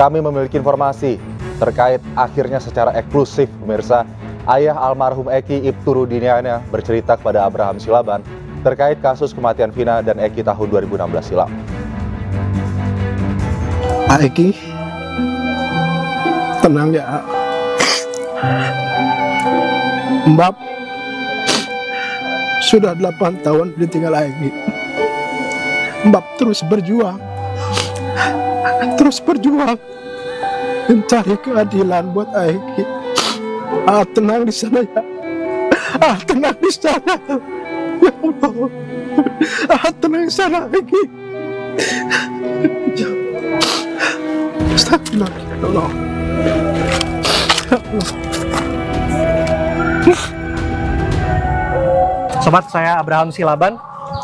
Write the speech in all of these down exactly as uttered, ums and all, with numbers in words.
kami memiliki informasi terkait akhirnya secara eksklusif pemirsa, ayah almarhum Eki Ibtu Rudiana bercerita kepada Abraham Silaban terkait kasus kematian Vina dan Eki tahun dua ribu enam belas silam. Pak Eki, tenang ya. Mbak sudah delapan tahun ditinggal Eki. Mbak terus berjuang, terus berjuang mencari keadilan buat Eki. Ah, tenang di sana ya. Ah, tenang di sana. Ya Allah. Ah, tenang di sana Eki. Astagfirullah. Ya Allah. Ya Allah. Sobat, saya Abraham Silaban.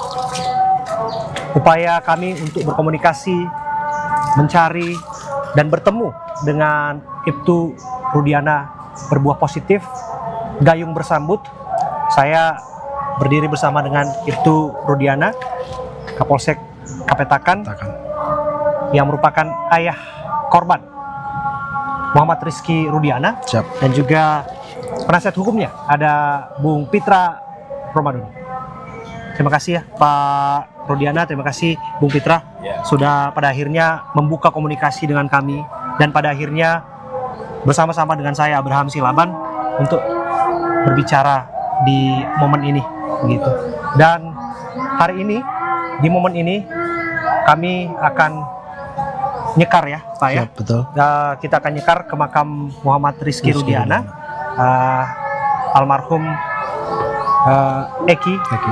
Upaya kami untuk berkomunikasi, mencari, dan bertemu dengan Ibtu Rudiana berbuah positif. Gayung bersambut. Saya berdiri bersama dengan Ibtu Rudiana, Kapolsek Kapetakan, yang merupakan ayah korban Muhammad Rizky Rudiana. Siap. Dan juga penasihat hukumnya ada Bung Pitra Ramadan. Terima kasih ya Pak Rudiana, terima kasih Bung Pitra Ya. sudah pada akhirnya membuka komunikasi dengan kami dan pada akhirnya bersama-sama dengan saya Abraham Silaban untuk berbicara di momen ini begitu. Dan hari ini di momen ini kami akan nyekar ya Pak ya. Siap, betul. Uh, kita akan nyekar ke makam Muhammad Rizky Rizky Rudiana, uh, almarhum uh, Eki. Eki.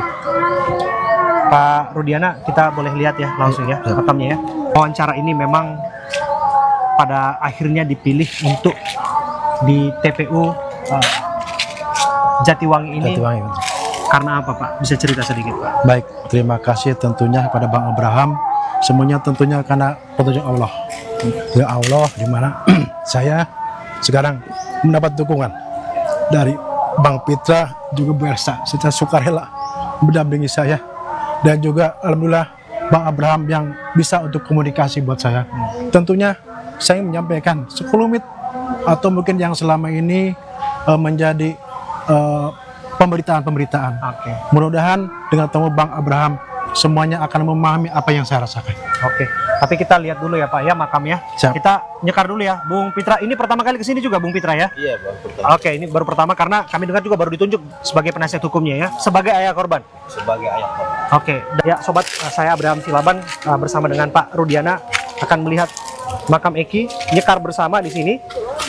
Pak Rudiana, kita boleh lihat ya langsung ya, Ya. makamnya ya. Wawancara ini memang pada akhirnya dipilih untuk di T P U uh, Jatiwangi ini. Jatiwangi, betul. Karena apa Pak? Bisa cerita sedikit Pak? Baik, terima kasih tentunya kepada Bang Abraham. Semuanya tentunya karena petunjuk Allah. Ya Allah, di mana saya sekarang mendapat dukungan dari Bang Pitra juga Bu Elsa secara sukarela mendampingi saya, dan juga alhamdulillah Bang Abraham yang bisa untuk komunikasi buat saya. Hmm. Tentunya saya menyampaikan sekelumit atau mungkin yang selama ini uh, menjadi uh, pemberitaan-pemberitaan. Oke. Mudah-mudahan dengan temu Bang Abraham semuanya akan memahami apa yang saya rasakan. Oke, tapi kita lihat dulu ya Pak ya makamnya. Siap. Kita nyekar dulu ya, Bung Pitra. Ini pertama kali kesini juga Bung Pitra ya? Iya, Bang. Pertama. Oke, ini baru pertama karena kami dengar juga baru ditunjuk sebagai penasihat hukumnya ya, sebagai ayah korban. Sebagai ayah korban. Oke, ya sobat, saya Abraham Silaban uh, bersama dengan Pak Rudiana akan melihat makam Eki, nyekar bersama di sini.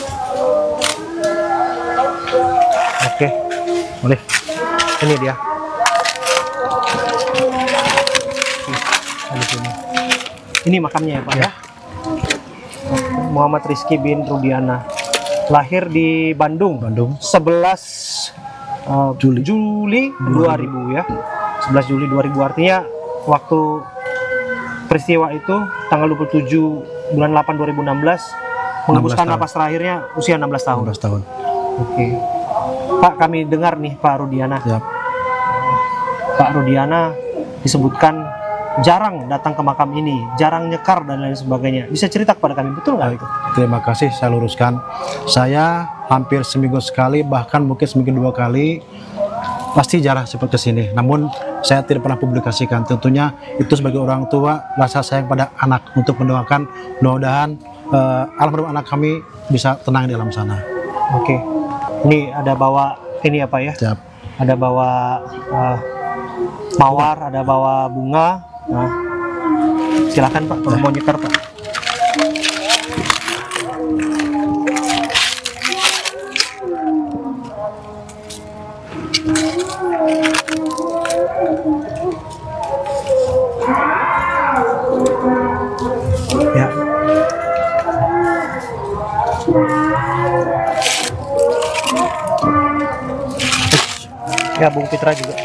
Oke, boleh. Ini dia. Di sini. Ini makamnya ya Pak ya. Muhammad Rizky bin Rudiana. Lahir di Bandung. Bandung. sebelas uh, Juli. Juli dua ribu ya. sebelas Juli dua ribu artinya waktu peristiwa itu tanggal dua puluh tujuh bulan delapan dua ribu enam belas menghembuskan napas terakhirnya usia enam belas tahun. enam belas tahun. Oke. Pak, kami dengar nih Pak Rudiana. Siap. Pak Rudiana disebutkan jarang datang ke makam ini, jarang nyekar dan lain sebagainya. Bisa cerita kepada kami, betul nggak itu? Terima kasih, saya luruskan. Saya hampir seminggu sekali, bahkan mungkin seminggu dua kali, pasti jarang sempat ke sini. Namun saya tidak pernah publikasikan. Tentunya itu sebagai orang tua, rasa sayang pada anak untuk mendoakan mudah-mudahan uh, almarhum anak kami bisa tenang di alam sana. Oke. Ini ada bawa ini apa ya? Siap. Ada bawa uh, mawar, ada bawa bunga. Nah, silakan Pak, kalau mau nyeker Pak. Ya. Ya, Bung Pitra juga.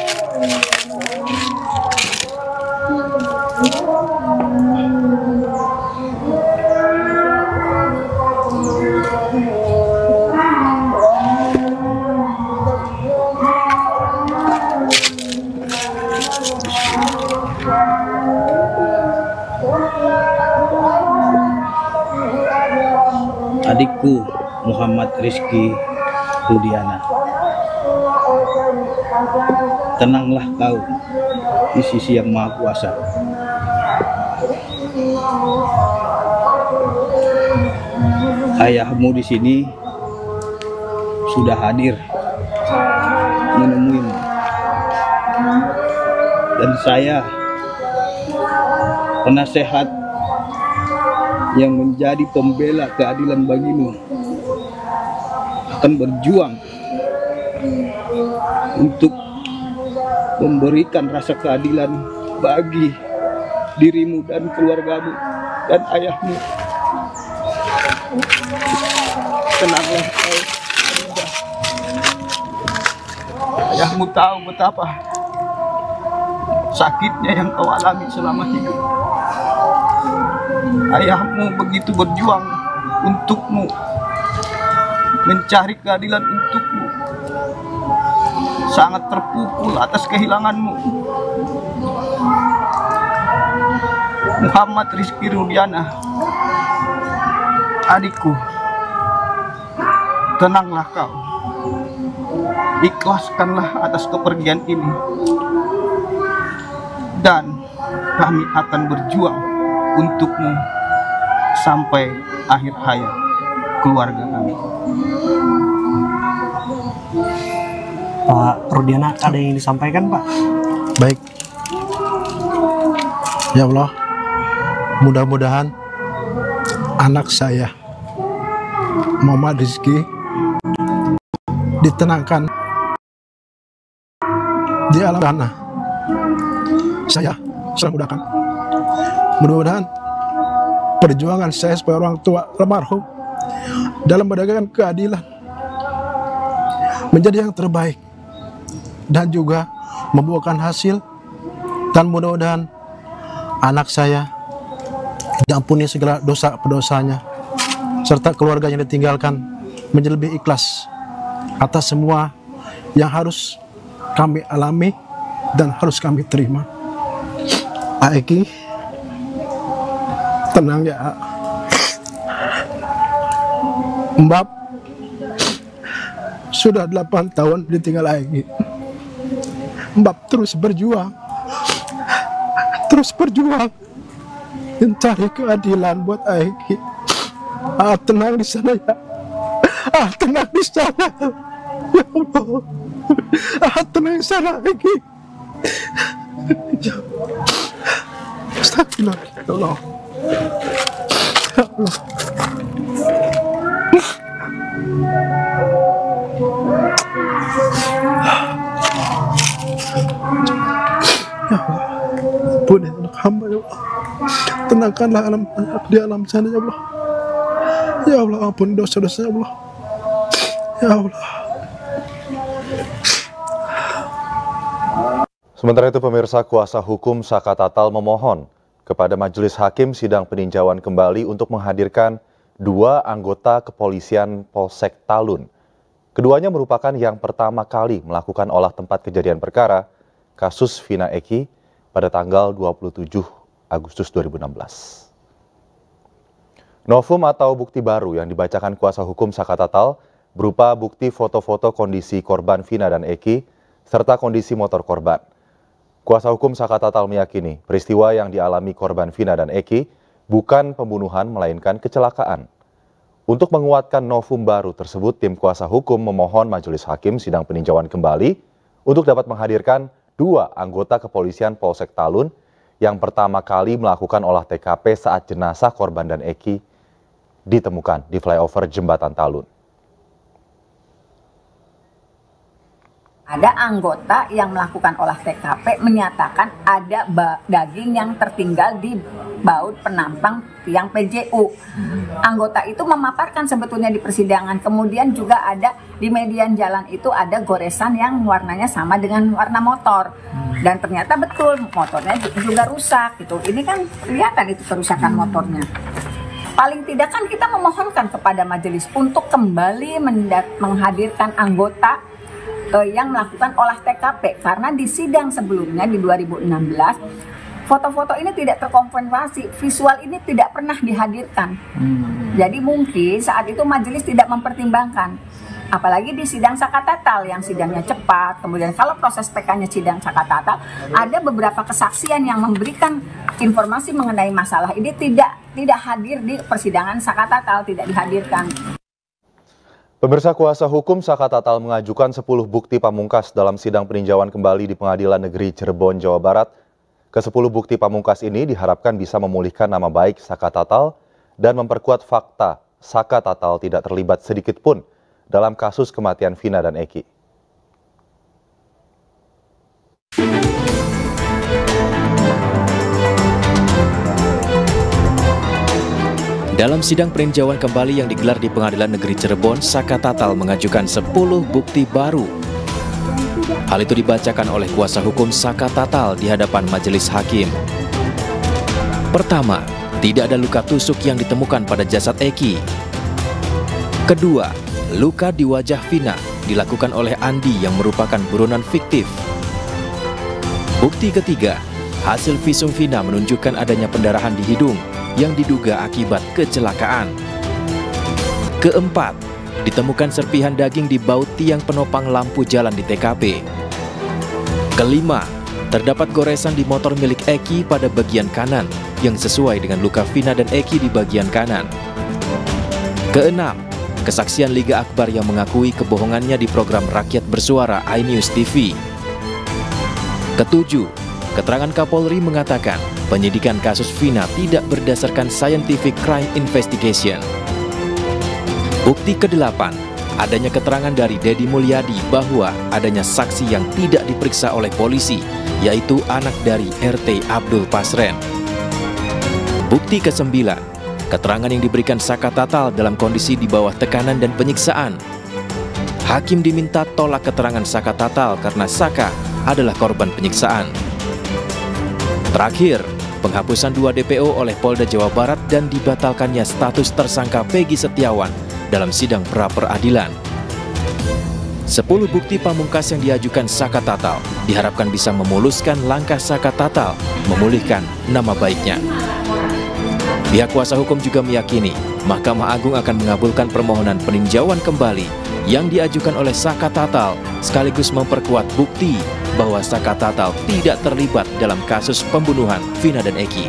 adikku Muhammad Rizky Rudiana, tenanglah kau di sisi Yang Maha Kuasa. Ayahmu di sini sudah hadir menemuimu, dan saya penasehat yang menjadi pembela keadilan bagimu akan berjuang untuk memberikan rasa keadilan bagi dirimu dan keluargamu dan ayahmu. Tenanglah kau. Ayahmu tahu betapa sakitnya yang kau alami selama hidup. Ayahmu begitu berjuang untukmu, mencari keadilan untukmu, sangat terpukul atas kehilanganmu. Muhammad Rizky Rudiana, adikku, tenanglah kau, ikhlaskanlah atas kepergian ini, dan kami akan berjuang untukmu sampai akhir hayat keluarga kami. Pak Rudiana, ada yang disampaikan, Pak? Baik. Ya Allah, mudah-mudahan anak saya Muhammad Rizky ditenangkan di alam sana. Saya selalu mudahkan. Mudah-mudahan perjuangan saya sebagai orang tua almarhum dalam menegakkan keadilan menjadi yang terbaik dan juga membuahkan hasil, dan mudah-mudahan anak saya diampuni segala dosa pedosanya serta keluarga yang ditinggalkan menjadi lebih ikhlas atas semua yang harus kami alami dan harus kami terima. Aiki, tenang ya. Mbak sudah delapan tahun ditinggal Aiki. Mbak terus berjuang, terus berjuang mencari keadilan buat Aiki. Ah, tenang di sana ya. Ah, tenang di sana. Ya Allah. Ah, tenang di sana Aiki. Astagfirullah, ya Allah. Ya Allah. Ya Allah, ampuni anak hamba ya Allah. Tenangkanlah alam di alam sana ya Allah. Ya Allah, ampuni dosa-dosa ya Allah. Ya Allah. Sementara itu pemirsa, kuasa hukum Saka Tatal memohon kepada Majelis Hakim Sidang Peninjauan Kembali untuk menghadirkan dua anggota kepolisian Polsek Talun. Keduanya merupakan yang pertama kali melakukan olah tempat kejadian perkara kasus Vina Eki pada tanggal dua puluh tujuh Agustus dua ribu enam belas. Novum atau bukti baru yang dibacakan kuasa hukum Saka Tatal berupa bukti foto-foto kondisi korban Vina dan Eki serta kondisi motor korban. Kuasa hukum Saka Tatal meyakini peristiwa yang dialami korban Vina dan Eki bukan pembunuhan melainkan kecelakaan. Untuk menguatkan novum baru tersebut, tim kuasa hukum memohon Majelis Hakim Sidang Peninjauan Kembali untuk dapat menghadirkan dua anggota kepolisian Polsek Talun yang pertama kali melakukan olah T K P saat jenazah korban dan Eki ditemukan di flyover Jembatan Talun. Ada anggota yang melakukan olah T K P menyatakan ada daging yang tertinggal di baut penampang tiang P J U. Anggota itu memaparkan sebetulnya di persidangan. Kemudian juga ada di median jalan itu ada goresan yang warnanya sama dengan warna motor. Dan ternyata betul motornya juga rusak gitu. Ini kan kelihatan itu kerusakan motornya. Paling tidak kan kita memohonkan kepada majelis untuk kembali menghadirkan anggota yang melakukan olah T K P, karena di sidang sebelumnya di dua ribu enam belas foto-foto ini tidak terkonfirmasi, visual ini tidak pernah dihadirkan. Hmm. Jadi mungkin saat itu majelis tidak mempertimbangkan. Apalagi di sidang sakatatal yang sidangnya cepat, kemudian kalau proses P K-nya sidang sakatatal, ada beberapa kesaksian yang memberikan informasi mengenai masalah ini tidak tidak hadir di persidangan sakatatal, tidak dihadirkan. Pemirsa, kuasa hukum Sakatatal mengajukan sepuluh bukti pamungkas dalam sidang peninjauan kembali di Pengadilan Negeri Cirebon, Jawa Barat. Kesepuluh bukti pamungkas ini diharapkan bisa memulihkan nama baik Sakatatal dan memperkuat fakta Sakatatal tidak terlibat sedikit pun dalam kasus kematian Vina dan Eki. Dalam sidang peninjauan kembali yang digelar di Pengadilan Negeri Cirebon, Sakatatal mengajukan sepuluh bukti baru. Hal itu dibacakan oleh kuasa hukum Sakatatal di hadapan majelis hakim. Pertama, tidak ada luka tusuk yang ditemukan pada jasad Eki. Kedua, luka di wajah Vina dilakukan oleh Andi yang merupakan buronan fiktif. Bukti ketiga, hasil visum Vina menunjukkan adanya pendarahan di hidung yang diduga akibat kecelakaan. Keempat, ditemukan serpihan daging di baut tiang penopang lampu jalan di T K P. Kelima, terdapat goresan di motor milik Eki pada bagian kanan yang sesuai dengan luka Vina dan Eki di bagian kanan. Keenam, kesaksian Liga Akbar yang mengakui kebohongannya di program Rakyat Bersuara iNews T V. Ketujuh, keterangan Kapolri mengatakan penyidikan kasus Vina tidak berdasarkan scientific crime investigation. Bukti kedelapan, adanya keterangan dari Dedi Mulyadi bahwa adanya saksi yang tidak diperiksa oleh polisi, yaitu anak dari R T Abdul Pasren. Bukti kesembilan, keterangan yang diberikan Sakatatal dalam kondisi di bawah tekanan dan penyiksaan. Hakim diminta tolak keterangan Sakatatal karena Saka adalah korban penyiksaan. Terakhir, penghapusan dua D P O oleh Polda Jawa Barat dan dibatalkannya status tersangka Peggy Setiawan dalam sidang pra-peradilan. Sepuluh bukti pamungkas yang diajukan Sakatatal diharapkan bisa memuluskan langkah Sakatatal memulihkan nama baiknya. Pihak kuasa hukum juga meyakini Mahkamah Agung akan mengabulkan permohonan peninjauan kembali yang diajukan oleh Sakatatal sekaligus memperkuat bukti bahwa Sakatatal tidak terlibat dalam kasus pembunuhan Vina dan Eki.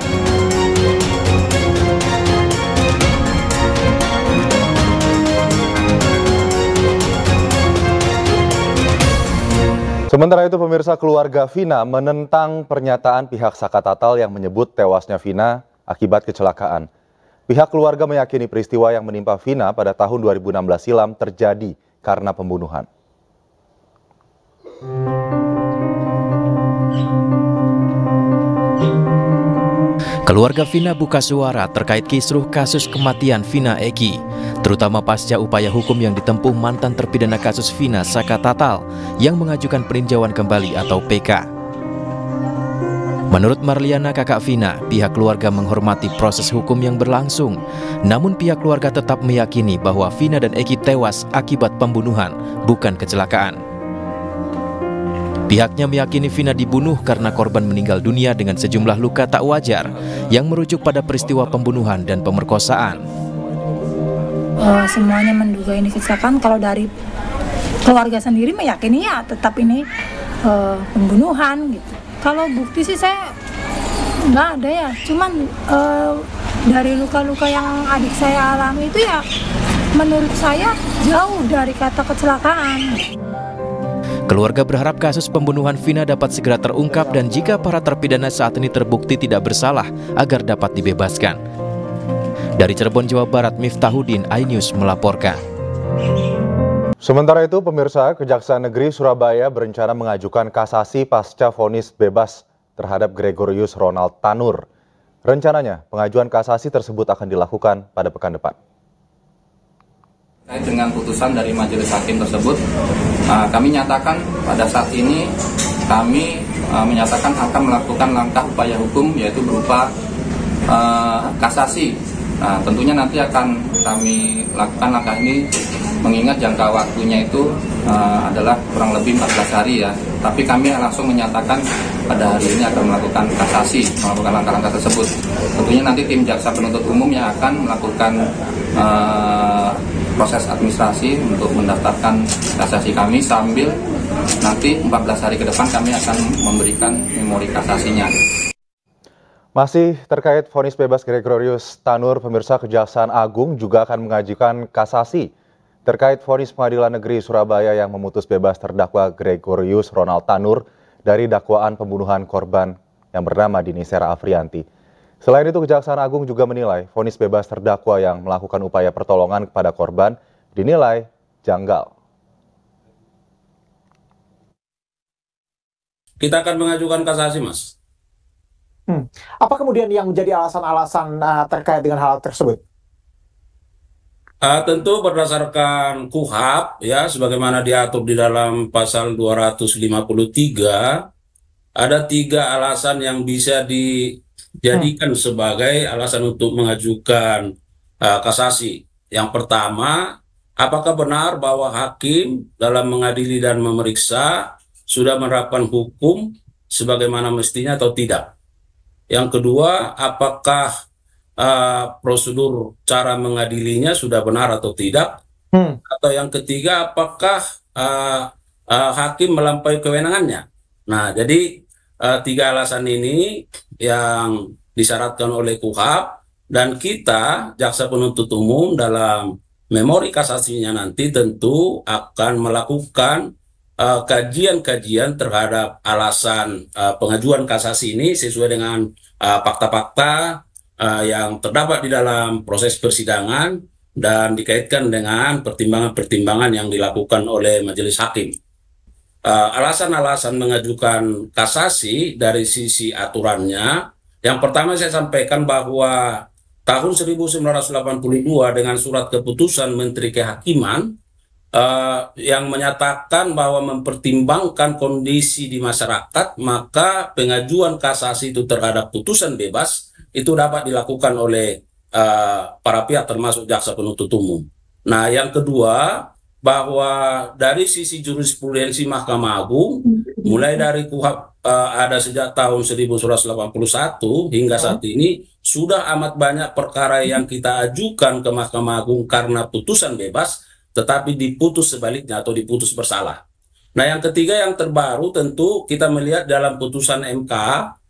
Sementara itu, pemirsa, keluarga Vina menentang pernyataan pihak Sakatatal yang menyebut tewasnya Vina akibat kecelakaan. Pihak keluarga meyakini peristiwa yang menimpa Vina pada tahun dua ribu enam belas silam terjadi karena pembunuhan. Keluarga Vina buka suara terkait kisruh kasus kematian Vina Eki, terutama pasca upaya hukum yang ditempuh mantan terpidana kasus Vina Sakatatal yang mengajukan peninjauan kembali atau P K. Menurut Marliana, kakak Vina, pihak keluarga menghormati proses hukum yang berlangsung. Namun pihak keluarga tetap meyakini bahwa Vina dan Eki tewas akibat pembunuhan, bukan kecelakaan. Pihaknya meyakini Vina dibunuh karena korban meninggal dunia dengan sejumlah luka tak wajar yang merujuk pada peristiwa pembunuhan dan pemerkosaan. Uh, semuanya menduga ini kecelakaan. Kalau dari keluarga sendiri meyakini ya tetap ini uh, pembunuhan gitu. Kalau bukti sih saya nggak ada ya, cuman uh, dari luka-luka yang adik saya alami itu ya menurut saya jauh dari kata kecelakaan. Keluarga berharap kasus pembunuhan Vina dapat segera terungkap dan jika para terpidana saat ini terbukti tidak bersalah agar dapat dibebaskan. Dari Cirebon, Jawa Barat, Miftahudin, iNews melaporkan. Sementara itu, pemirsa, Kejaksaan Negeri Surabaya berencana mengajukan kasasi pasca vonis bebas terhadap Gregorius Ronald Tanur. Rencananya, pengajuan kasasi tersebut akan dilakukan pada pekan depan. Terkait dengan putusan dari majelis hakim tersebut, kami nyatakan pada saat ini kami menyatakan akan melakukan langkah upaya hukum yaitu berupa kasasi Nah, tentunya nanti akan kami lakukan langkah ini mengingat jangka waktunya itu uh, adalah kurang lebih empat belas hari ya. Tapi kami langsung menyatakan pada hari ini akan melakukan kasasi, melakukan langkah-langkah tersebut. Tentunya nanti tim jaksa penuntut umum yang akan melakukan uh, proses administrasi untuk mendaftarkan kasasi kami sambil nanti empat belas hari ke depan kami akan memberikan memori kasasinya. Masih terkait vonis bebas Gregorius Tanur, pemirsa, Kejaksaan Agung juga akan mengajukan kasasi terkait vonis Pengadilan Negeri Surabaya yang memutus bebas terdakwa Gregorius Ronald Tanur dari dakwaan pembunuhan korban yang bernama Dini Sera Afrianti. Selain itu, Kejaksaan Agung juga menilai vonis bebas terdakwa yang melakukan upaya pertolongan kepada korban dinilai janggal. Kita akan mengajukan kasasi, Mas. Hmm. Apa kemudian yang menjadi alasan-alasan uh, terkait dengan hal tersebut? Uh, tentu berdasarkan K U H A P ya, sebagaimana diatur di dalam pasal dua ratus lima puluh tiga, ada tiga alasan yang bisa dijadikan hmm. sebagai alasan untuk mengajukan uh, kasasi. Yang pertama, apakah benar bahwa hakim dalam mengadili dan memeriksa sudah menerapkan hukum sebagaimana mestinya atau tidak? Yang kedua, apakah uh, prosedur cara mengadilinya sudah benar atau tidak? Hmm. Atau yang ketiga, apakah uh, uh, hakim melampaui kewenangannya? Nah, jadi uh, tiga alasan ini yang disyaratkan oleh K U H A P, dan kita, jaksa penuntut umum, dalam memori kasasinya nanti tentu akan melakukan kajian-kajian uh, terhadap alasan uh, pengajuan kasasi ini sesuai dengan fakta-fakta uh, uh, yang terdapat di dalam proses persidangan dan dikaitkan dengan pertimbangan-pertimbangan yang dilakukan oleh majelis hakim. Alasan-alasan uh, mengajukan kasasi dari sisi aturannya, yang pertama saya sampaikan bahwa tahun seribu sembilan ratus delapan puluh dua dengan surat keputusan Menteri Kehakiman Uh, yang menyatakan bahwa mempertimbangkan kondisi di masyarakat, maka pengajuan kasasi itu terhadap putusan bebas itu dapat dilakukan oleh uh, para pihak termasuk jaksa penuntut umum. Nah, yang kedua, bahwa dari sisi jurisprudensi Mahkamah Agung, mulai dari K U H A P uh, ada sejak tahun seribu sembilan ratus delapan puluh satu hingga saat ini, sudah amat banyak perkara yang kita ajukan ke Mahkamah Agung karena putusan bebas, tetapi diputus sebaliknya atau diputus bersalah. Nah, yang ketiga yang terbaru tentu kita melihat dalam putusan M K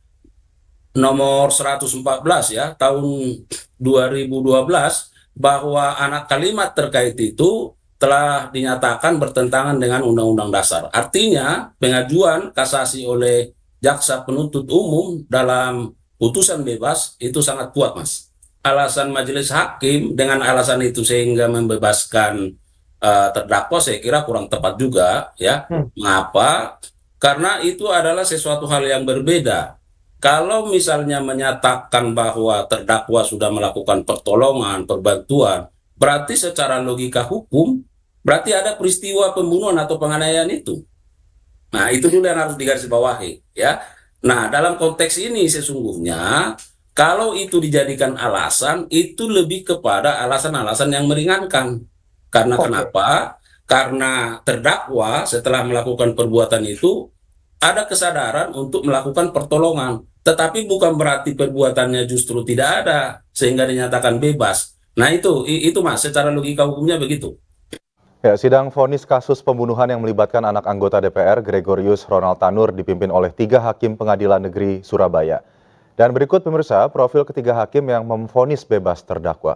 nomor seratus empat belas ya tahun dua ribu dua belas, bahwa anak kalimat terkait itu telah dinyatakan bertentangan dengan Undang-Undang Dasar. Artinya pengajuan kasasi oleh jaksa penuntut umum dalam putusan bebas itu sangat kuat, Mas. Alasan majelis hakim dengan alasan itu sehingga membebaskan Uh, terdakwa saya kira kurang tepat juga ya. Hmm. Mengapa? Karena itu adalah sesuatu hal yang berbeda. Kalau misalnya menyatakan bahwa terdakwa sudah melakukan pertolongan, perbantuan, berarti secara logika hukum berarti ada peristiwa pembunuhan atau penganiayaan itu. Nah, itu dulu yang harus digarisbawahi ya. Nah, dalam konteks ini sesungguhnya kalau itu dijadikan alasan, itu lebih kepada alasan-alasan yang meringankan. Karena okay. Kenapa? Karena terdakwa setelah melakukan perbuatan itu ada kesadaran untuk melakukan pertolongan. Tetapi bukan berarti perbuatannya justru tidak ada sehingga dinyatakan bebas. Nah itu, itu Mas, secara logika hukumnya begitu. Ya, sidang vonis kasus pembunuhan yang melibatkan anak anggota D P R Gregorius Ronald Tanur dipimpin oleh tiga hakim Pengadilan Negeri Surabaya. Dan berikut pemirsa profil ketiga hakim yang memvonis bebas terdakwa.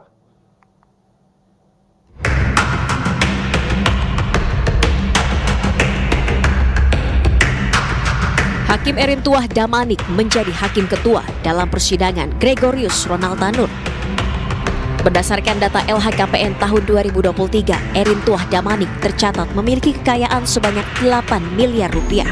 Hakim Erintuah Damanik menjadi hakim ketua dalam persidangan Gregorius Ronald Tanur. Berdasarkan data L H K P N tahun dua ribu dua puluh tiga, Erintuah Damanik tercatat memiliki kekayaan sebanyak delapan miliar rupiah.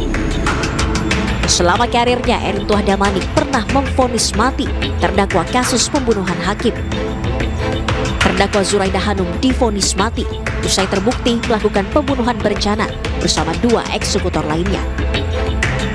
Selama karirnya, Erintuah Damanik pernah memvonis mati terdakwa kasus pembunuhan hakim. Terdakwa Zuraidah Hanum divonis mati usai terbukti melakukan pembunuhan berencana bersama dua eksekutor lainnya.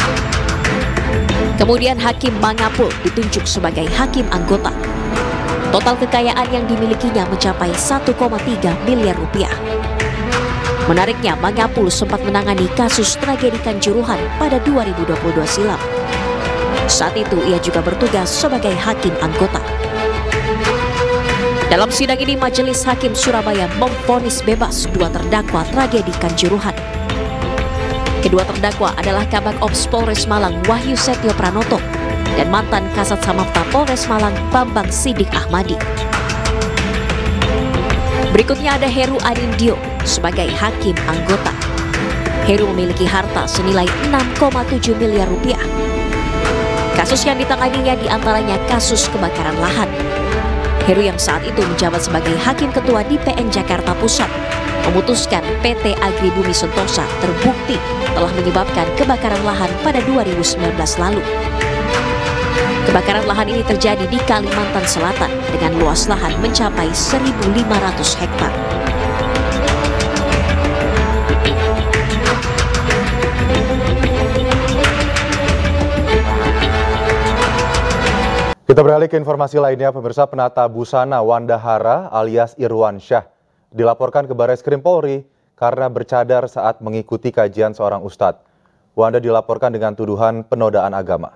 Kemudian Hakim Mangapul ditunjuk sebagai hakim anggota. Total kekayaan yang dimilikinya mencapai satu koma tiga miliar rupiah. Menariknya, Mangapul sempat menangani kasus tragedi Kanjuruhan pada dua ribu dua puluh dua silam. Saat itu ia juga bertugas sebagai hakim anggota. Dalam sidang ini, Majelis Hakim Surabaya memvonis bebas dua terdakwa tragedi Kanjuruhan. Kedua terdakwa adalah Kabag Ops Polres Malang Wahyu Setio Pranoto dan mantan Kasat Samapta Polres Malang Bambang Sidik Ahmadi. Berikutnya ada Heru Adindio sebagai hakim anggota. Heru memiliki harta senilai enam koma tujuh miliar rupiah. Kasus yang ditanganinya diantaranya kasus kebakaran lahan. Heru yang saat itu menjabat sebagai Hakim Ketua di P N Jakarta Pusat memutuskan P T Agribumi Sentosa terbukti telah menyebabkan kebakaran lahan pada dua ribu sembilan belas lalu. Kebakaran lahan ini terjadi di Kalimantan Selatan dengan luas lahan mencapai seribu lima ratus hektar. Kita beralih ke informasi lainnya, pemirsa. Penata busana Wanda Hara alias Irwansyah dilaporkan ke Barreskrim Polri karena bercadar saat mengikuti kajian seorang ustadz. Wanda dilaporkan dengan tuduhan penodaan agama.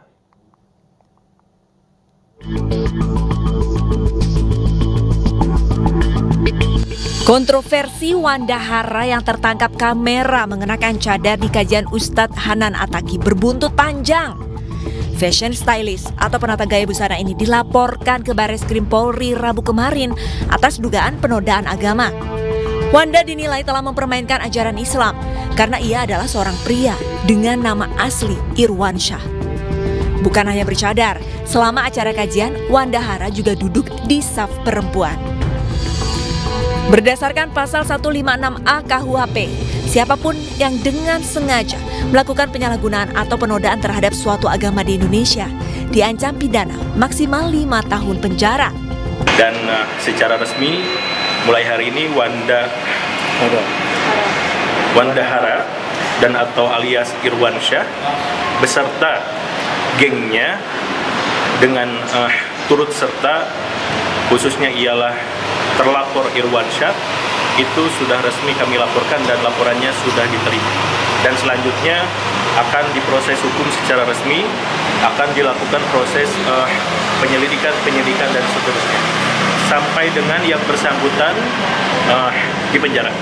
Kontroversi Wanda Hara yang tertangkap kamera mengenakan cadar di kajian Ustadz Hanan Attaqi berbuntut panjang. Fashion stylist atau penata gaya busana ini dilaporkan ke Barreskrim Polri Rabu kemarin atas dugaan penodaan agama. Wanda dinilai telah mempermainkan ajaran Islam karena ia adalah seorang pria dengan nama asli Irwansyah. Bukan hanya bercadar, selama acara kajian, Wanda Hara juga duduk di saf perempuan. Berdasarkan pasal seratus lima puluh enam A K U H P, siapapun yang dengan sengaja melakukan penyalahgunaan atau penodaan terhadap suatu agama di Indonesia diancam pidana maksimal lima tahun penjara. Dan uh, secara resmi mulai hari ini Wanda Wanda Hara dan atau alias Irwansyah beserta gengnya dengan uh, turut serta khususnya ialah terlapor Irwansyah itu sudah resmi kami laporkan dan laporannya sudah diterima. Dan selanjutnya akan diproses hukum secara resmi, akan dilakukan proses uh, penyelidikan, penyidikan dan seterusnya sampai dengan yang bersangkutan uh, di penjara.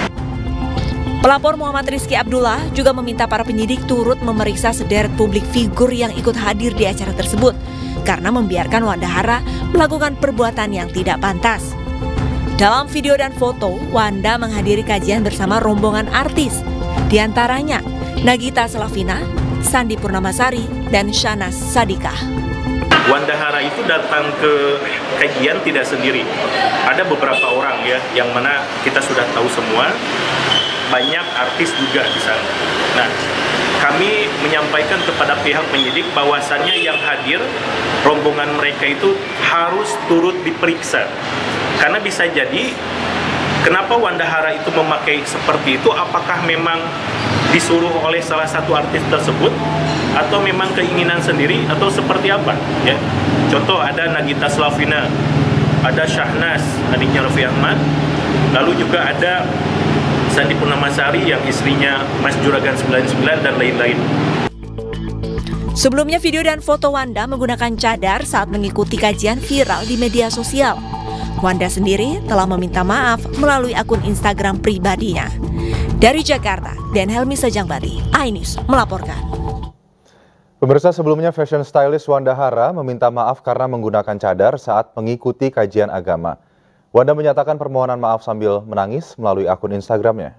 Pelapor Muhammad Rizky Abdullah juga meminta para penyidik turut memeriksa sederet publik figur yang ikut hadir di acara tersebut karena membiarkan Wanda Hara melakukan perbuatan yang tidak pantas. Dalam video dan foto, Wanda menghadiri kajian bersama rombongan artis, di antaranya Nagita Slavina, Sandi Purnamasari, dan Shahnaz Sadiqah. Wanda Hara itu datang ke kajian tidak sendiri. Ada beberapa orang ya, yang mana kita sudah tahu semua, banyak artis juga di sana. Nah, kami menyampaikan kepada pihak penyidik bahwasannya yang hadir, rombongan mereka itu harus turut diperiksa. Karena bisa jadi, kenapa Wanda Hara itu memakai seperti itu? Apakah memang disuruh oleh salah satu artis tersebut, atau memang keinginan sendiri, atau seperti apa? Ya, contoh ada Nagita Slavina, ada Shahnaz, adiknya Raffi Ahmad, lalu juga ada Sandi Purnamasari yang istrinya Mas Juragan sembilan puluh sembilan dan lain-lain. Sebelumnya video dan foto Wanda menggunakan cadar saat mengikuti kajian viral di media sosial. Wanda sendiri telah meminta maaf melalui akun Instagram pribadinya. Dari Jakarta, Dan Helmi Sajangbati, iNews melaporkan. Pemirsa, sebelumnya fashion stylist Wanda Hara meminta maaf karena menggunakan cadar saat mengikuti kajian agama. Wanda menyatakan permohonan maaf sambil menangis melalui akun Instagramnya.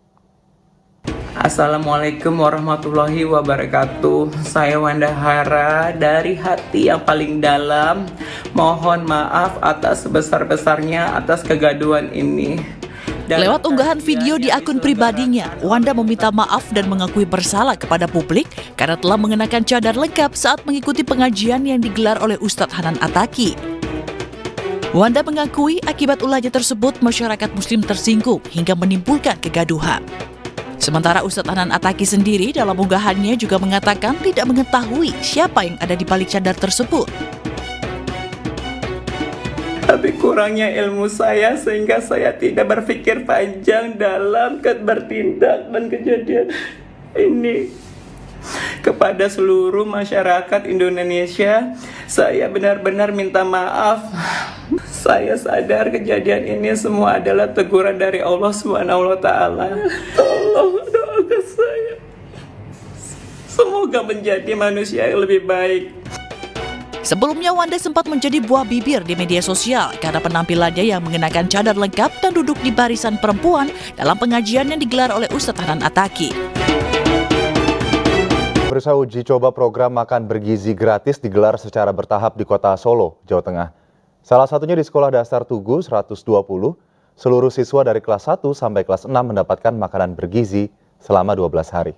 Assalamualaikum warahmatullahi wabarakatuh. Saya Wanda Hara dari hati yang paling dalam. Mohon maaf atas sebesar-besarnya atas kegaduhan ini. Dan lewat unggahan video di akun pribadinya, Wanda meminta maaf dan mengakui bersalah kepada publik karena telah mengenakan cadar lengkap saat mengikuti pengajian yang digelar oleh Ustadz Hanan Attaqi. Wanda mengakui akibat ulahnya tersebut masyarakat muslim tersinggung hingga menimbulkan kegaduhan. Sementara Ustadz Hanan Attaqi sendiri dalam unggahannya juga mengatakan tidak mengetahui siapa yang ada di balik cadar tersebut. Tapi kurangnya ilmu saya sehingga saya tidak berpikir panjang dalam bertindak dan kejadian ini. Kepada seluruh masyarakat Indonesia, saya benar-benar minta maaf. Saya sadar kejadian ini semua adalah teguran dari Allah subhanahu wa taala. Tolong doakan saya. Semoga menjadi manusia yang lebih baik. Sebelumnya Wanda sempat menjadi buah bibir di media sosial karena penampilannya yang mengenakan cadar lengkap dan duduk di barisan perempuan dalam pengajian yang digelar oleh Ustadz Hanan Attaqi. Pemirsa, uji coba program makan bergizi gratis digelar secara bertahap di kota Solo, Jawa Tengah. Salah satunya di Sekolah Dasar Tugu seratus dua puluh, seluruh siswa dari kelas satu sampai kelas enam mendapatkan makanan bergizi selama dua belas hari.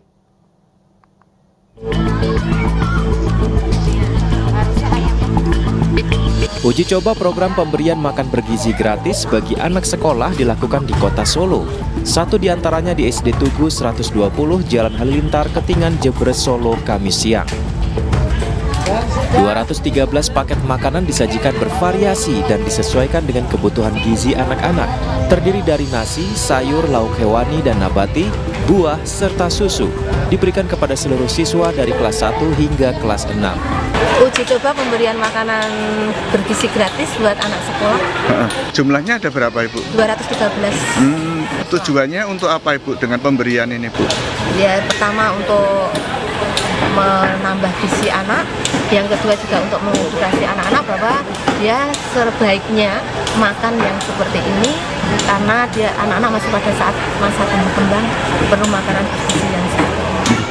Uji coba program pemberian makan bergizi gratis bagi anak sekolah dilakukan di kota Solo. Satu di antaranya di S D Tugu seratus dua puluh Jalan Halilintar, Ketingan, Jebres, Solo, Kamis siang. dua ratus tiga belas paket makanan disajikan bervariasi dan disesuaikan dengan kebutuhan gizi anak-anak. Terdiri dari nasi, sayur, lauk hewani dan nabati, buah, serta susu. Diberikan kepada seluruh siswa dari kelas satu hingga kelas enam. Uji coba pemberian makanan bergizi gratis buat anak sekolah. Jumlahnya ada berapa, Ibu? dua ratus tiga belas. Hmm, tujuannya untuk apa, Ibu, dengan pemberian ini, Bu? Ya, pertama untuk menambah gizi anak, yang kedua juga untuk mengedukasi anak-anak bahwa dia sebaiknya makan yang seperti ini karena dia anak-anak masih pada saat masa tumbuh kembang perlu makanan bergizi yang seperti ini.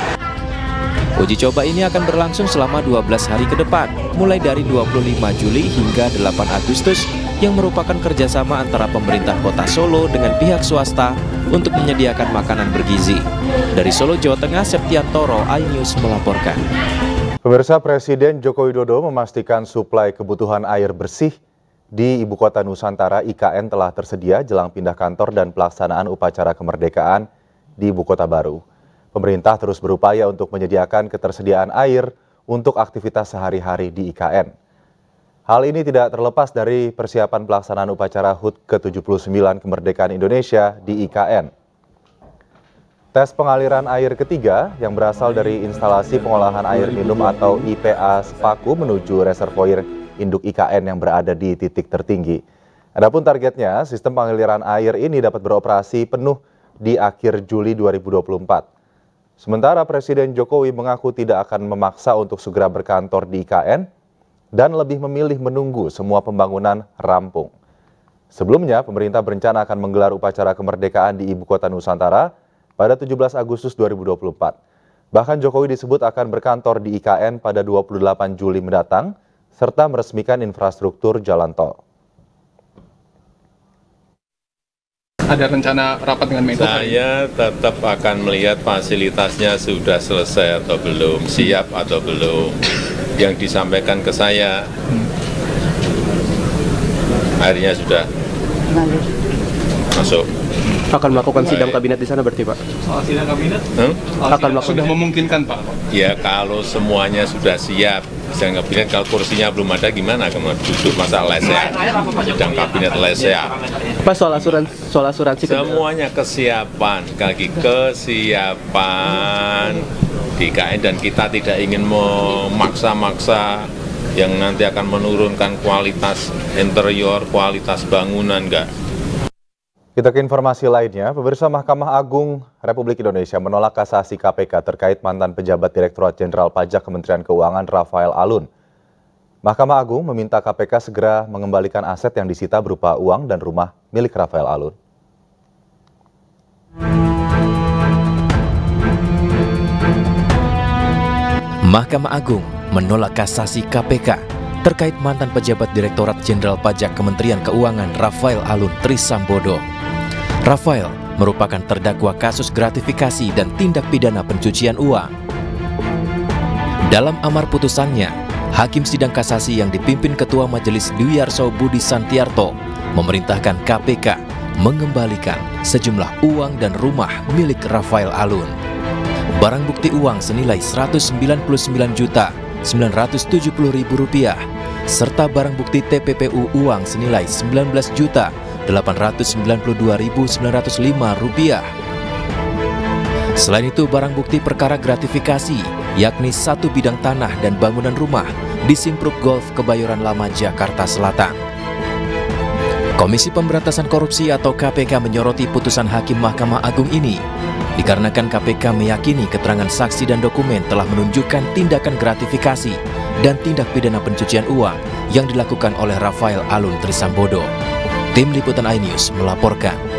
Uji coba ini akan berlangsung selama dua belas hari ke depan, mulai dari dua puluh lima Juli hingga delapan Agustus, yang merupakan kerjasama antara pemerintah kota Solo dengan pihak swasta untuk menyediakan makanan bergizi. Dari Solo, Jawa Tengah, Septiantoro, iNews melaporkan. Pemirsa, Presiden Joko Widodo memastikan suplai kebutuhan air bersih di Ibu Kota Nusantara I K N telah tersedia jelang pindah kantor dan pelaksanaan upacara kemerdekaan di Ibu Kota baru. Pemerintah terus berupaya untuk menyediakan ketersediaan air untuk aktivitas sehari-hari di I K N. Hal ini tidak terlepas dari persiapan pelaksanaan upacara H U T ke tujuh puluh sembilan kemerdekaan Indonesia di I K N. Tes pengaliran air ketiga yang berasal dari instalasi pengolahan air minum atau I P A Sepaku menuju reservoir induk I K N yang berada di titik tertinggi. Adapun targetnya, sistem pengaliran air ini dapat beroperasi penuh di akhir Juli dua ribu dua puluh empat. Sementara Presiden Jokowi mengaku tidak akan memaksa untuk segera berkantor di I K N dan lebih memilih menunggu semua pembangunan rampung. Sebelumnya, pemerintah berencana akan menggelar upacara kemerdekaan di Ibu Kota Nusantara pada tujuh belas Agustus dua ribu dua puluh empat. Bahkan Jokowi disebut akan berkantor di I K N pada dua puluh delapan Juli mendatang, serta meresmikan infrastruktur jalan tol. Ada rencana rapat dengan Menko? Saya tetap akan melihat fasilitasnya sudah selesai atau belum, siap atau belum. Yang disampaikan ke saya, hmm. akhirnya sudah masuk. Akan melakukan sidang kabinet di sana berarti, Pak? Soal sidang kabinet? Hmm? Akan melakukan. Sudah memungkinkan, Pak? Ya, kalau semuanya sudah siap. Sidang kabinet, kalau kursinya belum ada gimana? Kemudian duduk masa lesehan. Sidang kabinet lesehan. Pak, soal asuransi, soal asuransi semuanya kesiapan, kaki kesiapan di I K N, dan kita tidak ingin memaksa-maksa yang nanti akan menurunkan kualitas interior, kualitas bangunan, enggak. Kita ke informasi lainnya, pemirsa, Mahkamah Agung Republik Indonesia menolak kasasi K P K terkait mantan pejabat Direktorat Jenderal Pajak Kementerian Keuangan Rafael Alun. Mahkamah Agung meminta K P K segera mengembalikan aset yang disita berupa uang dan rumah milik Rafael Alun. Mahkamah Agung menolak kasasi K P K terkait mantan pejabat Direktorat Jenderal Pajak Kementerian Keuangan Rafael Alun Trisambodo. Rafael merupakan terdakwa kasus gratifikasi dan tindak pidana pencucian uang. Dalam amar putusannya, Hakim Sidang Kasasi yang dipimpin Ketua Majelis Dwi Arso Budi Santiarto memerintahkan K P K mengembalikan sejumlah uang dan rumah milik Rafael Alun. Barang bukti uang senilai seratus sembilan puluh sembilan juta sembilan ratus tujuh puluh ribu rupiah serta barang bukti T P P U uang senilai sembilan belas juta delapan ratus sembilan puluh dua ribu sembilan ratus lima rupiah. Selain itu, barang bukti perkara gratifikasi, yakni satu bidang tanah dan bangunan rumah di Simpruk Golf Kebayoran Lama, Jakarta Selatan. Komisi Pemberantasan Korupsi atau K P K menyoroti putusan Hakim Mahkamah Agung ini dikarenakan K P K meyakini keterangan saksi dan dokumen telah menunjukkan tindakan gratifikasi dan tindak pidana pencucian uang yang dilakukan oleh Rafael Alun Trisambodo. Tim Liputan iNews melaporkan.